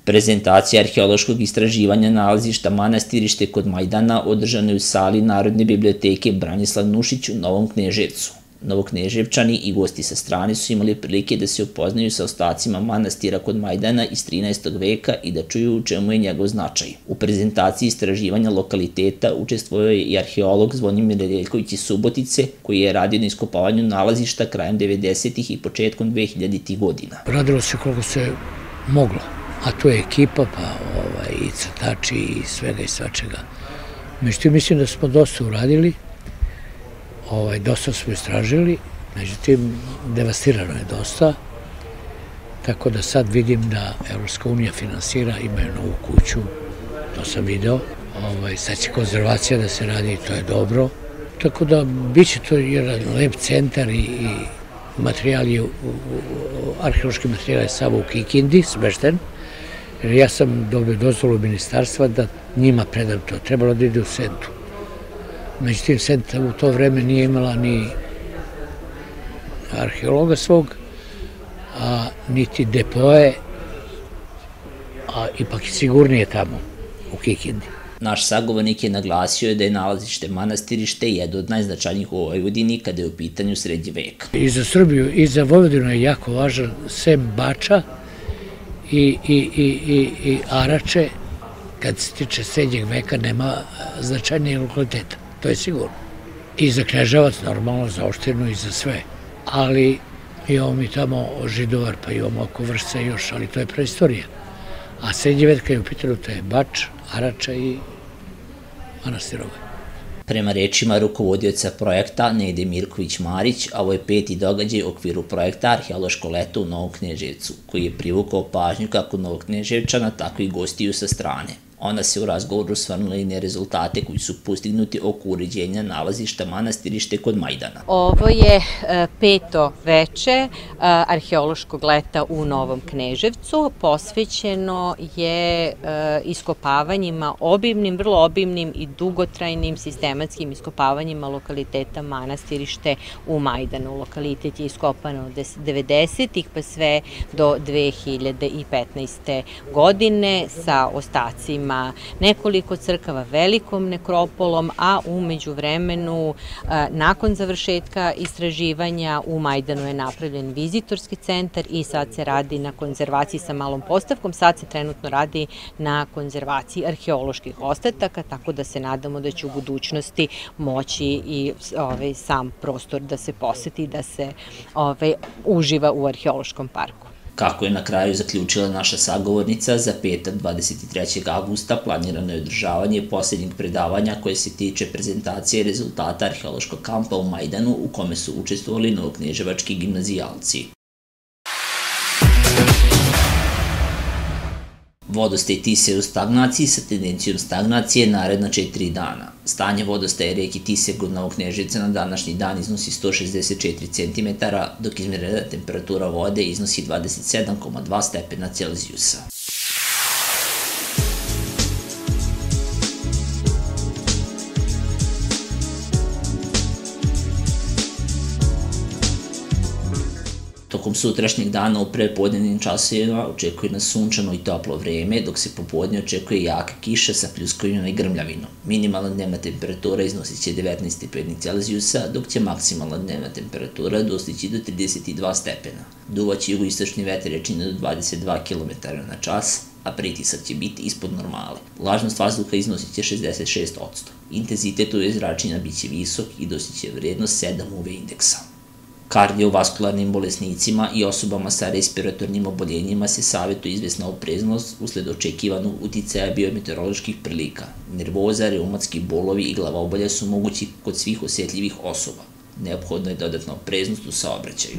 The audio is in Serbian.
Prezentacija arheološkog istraživanja nalazišta Manastirište kod Majdana održana je u sali Narodne biblioteke Branislav Nušić u Novom Kneževcu. Novokneževčani i gosti sa strane su imali prilike da se upoznaju sa ostacima manastira kod Majdana iz 13. veka i da čuju u čemu je njegov značaj. U prezentaciji istraživanja lokaliteta učestvovao je i arheolog Zvonimir Nedeljković iz Subotice, koji je radio na iskopavanju nalazišta krajem 90. i početkom 2000. godina. Radilo se koliko se moglo, a tu je ekipa, pa i crtači i svega i svačega. Međutim, mislim da smo dosta uradili. Dosta smo istražili, međutim, devastirano je dosta, tako da sad vidim da Evropska unija finansira, imaju novu kuću, to sam video, sad će konzervacija da se radi i to je dobro, tako da bit će to jedan lep centar i materijal je, arheološki materijal je samo u Kikindi, smešten, jer ja sam dobio dozvolu ministarstva da njima predam to, trebalo da ide u Sentu. Međutim, Senta u to vreme nije imala ni arheologa svog, niti depoje, a ipak je sigurnije tamo, u Kikindi. Naš sagovornik je naglasio da je nalazište Manastirište jedno od najznačajnijih u Vojvodini kada je u pitanju srednji vek. I za Srbiju i za Vojvodinu je jako važan sem Bača i Arače, kad se tiče srednjeg veka nema značajnijeg lokaliteta. To je sigurno. I za Kneževac, normalno, za opštinu i za sve. Ali imamo mi tamo Židovar, pa imamo oko Vršca još, ali to je preistorija. A srednji vek kad je u pitanju, to je Bač, Arača i Manastirova. Prema rečima rukovodioca projekta Nede Mirković-Marić, a ovo je 5. događaj u okviru projekta Arheološko leto u Novom Kneževcu, koji je privukao pažnju kako Novokneževčana, tako i gostiju sa strane. Ona se u razgovoru osvrnula i na rezultate koji su postignuti oko uređenja nalazišta Manastirište kod Majdana. Ovo je 5. veče arheološkog leta u Novom Kneževcu. Posvećeno je iskopavanjima obimnim, vrlo obimnim i dugotrajnim sistematskim iskopavanjima lokaliteta Manastirište u Majdanu. Lokalitet je iskopan od 90-ih pa sve do 2015. godine sa ostacima nekoliko crkava, velikom nekropolom, a umeđu vremenu, nakon završetka istraživanja, u Majdanu je napravljen vizitorski centar i sad se radi na konzervaciji sa malom postavkom, sad se trenutno radi na konzervaciji arheoloških ostataka, tako da se nadamo da će u budućnosti moći i sam prostor da se poseti, da se uživa u arheološkom parku. Kako je na kraju zaključila naša sagovornica, za petak 23. avgusta planirano je održavanje posljednjeg predavanja koje se tiče prezentacije rezultata arheološkog kampa u Majdanu u kome su učestvovali novokneževački gimnazijalci. Vodostaj Tise u stagnaciji sa tendencijom stagnacije naredna 4 dana. Stanje vodostaja reke Tise kod Novog Kneževca na današnji dan iznosi 164 cm, dok izmerena temperatura vode iznosi 27,2 stepena Celzijusa. Tokom sutrašnjeg dana u prepodnevnim časovima očekuje nas sunčano i toplo vreme, dok se popodne očekuje jaka kiša sa pljuskovima i grmljavinom. Minimalna dnevna temperatura iznosit će 19 stepeni Celzijusa, dok će maksimalna dnevna temperatura dostići do 32 stepena. Duvaće jugoistočni vetar jačine do 22 km na čas, a pritisak će biti ispod normale. Vlažnost vazduha iznosit će 66%. Intenzitet UV zračenja bit će visok i dostići će vrednost 7 UV indeksa. Kardiovaskularnim bolesnicima i osobama sa respiratornim oboljenjima se savjetuje izvesna opreznost usled očekivanog uticaja biometeoroloških prilika. Nervoza, reumatski bolovi i glavobolja su mogući kod svih osjetljivih osoba. Neophodno je dodatna opreznost u saobraćaju.